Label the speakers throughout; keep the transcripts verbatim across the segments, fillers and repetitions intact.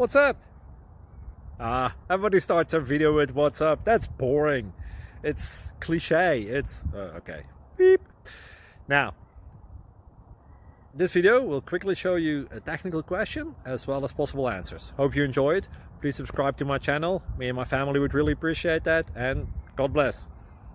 Speaker 1: What's up? Ah, everybody starts a video with what's up. That's boring. It's cliche. It's uh, okay. Beep. Now, this video will quickly show you a technical question as well as possible answers. Hope you enjoy it. Please subscribe to my channel. Me and my family would really appreciate that, and God bless.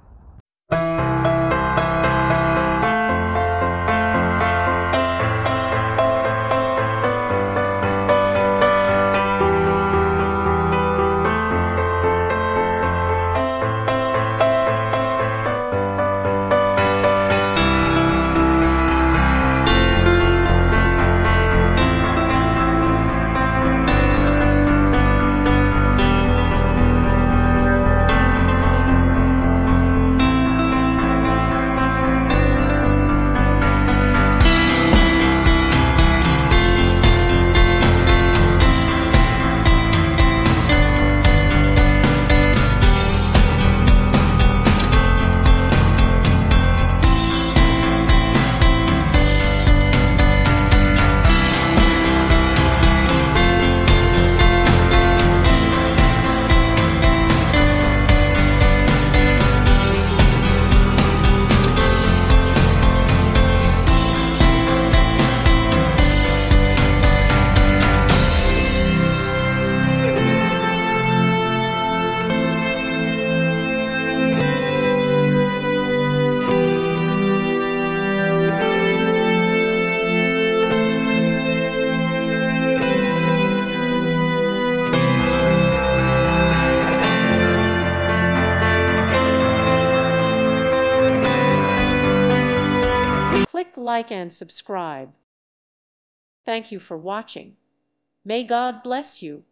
Speaker 2: Click like and subscribe. Thank you for watching. May God bless you.